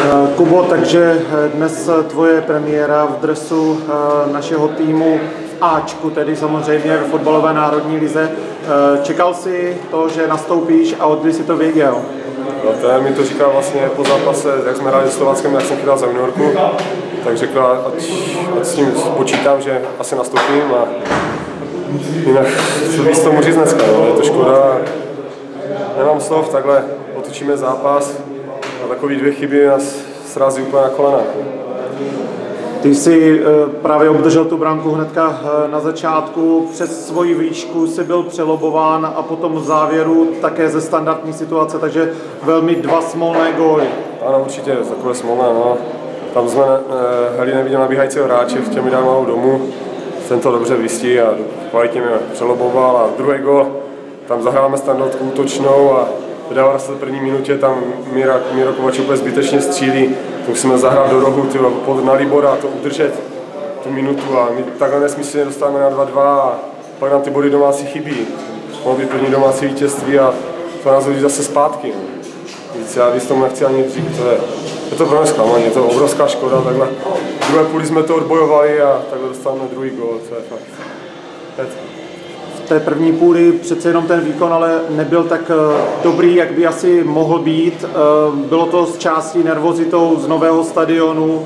Kubo, takže dnes tvoje premiéra v dresu našeho týmu v Ačku, tedy samozřejmě v fotbalové národní lize. Čekal jsi to, že nastoupíš a odkdy jsi to věděl? No, ten mi to říkal vlastně po zápase, jak jsme hráli se Slováckem, jak jsem chytal za juniorku, tak řekl, ať s tím počítám, že asi nastoupím a jinak co víc tomu říct dneska, no, je to škoda. Nemám slov, takhle otočíme zápas a takový 2 chyby nás srazí úplně na kolena. Ty jsi právě obdržel tu branku hnedka na začátku, přes svoji výšku si byl přelobován a potom v závěru také ze standardní situace, takže velmi 2 smolné góly. Ano, určitě, takové smolné, no. Tam jsme Heli neviděl nabíhajícího hráče, chtěl mi dát malou domů, ten to dobře vystí a kvalitně mě přeloboval a druhý gól, tam zahráváme standardku útočnou a v 91. minutě tam Miro Kovač úplně zbytečně střílí, musíme zahrát do rohu na Libora a to udržet tu minutu a my takhle nesmyslně dostáváme na 2-2 a pak nám ty body domácí chybí. Mohlo být první domácí vítězství a to nás hodí zase zpátky. Víc já víc tomu nechci ani říct, je to pro mě zklamání, je to obrovská škoda, takhle v druhé půli jsme to odbojovali a takhle dostáváme druhý gól, to je fakt. V té první půli přece jenom ten výkon ale nebyl tak dobrý, jak by asi mohl být. Bylo to z části nervozitou z nového stadionu.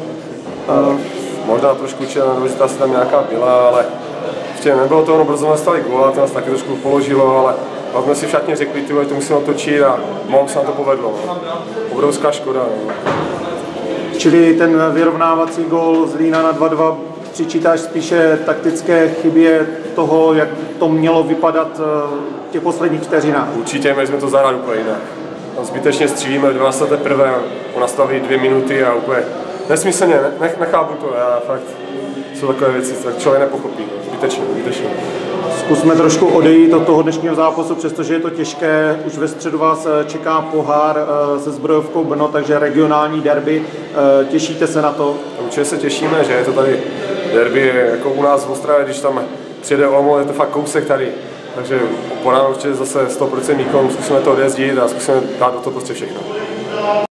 Možná trošku určitě nervozita asi tam nějaká byla, ale ještě nebylo to ono, brzo nastali góla, to nás taky trošku položilo, ale pak jsme si všichni řekli, že to musíme otočit a mohlo se nám to povedlo. No. Obrovská škoda. No. Čili ten vyrovnávací gól z Lína na 2-2 přičítáš spíše taktické chybě toho, jak to mělo vypadat v těch posledních vteřinách? Určitě, my jsme to zahrát úplně jinak. Tam zbytečně střílíme, 21. On nastaví 2 minuty a úplně nesmyslně, nechápu to, já fakt jsou takové věci, tak člověk nepochopí, zbytečně. Zkusme trošku odejít od toho dnešního zápasu, přestože je to těžké. Už ve středu vás čeká pohár se Zbrojovkou Brno, takže regionální derby. Těšíte se na to? Určitě se těšíme, že je to tady derby, jako u nás v Ostravě, když tam přijede Olomouc, je to fakt kousek tady. Takže po nám určitě zase 100% výkon, zkusíme to odjezdit a zkusíme dát do toho prostě všechno.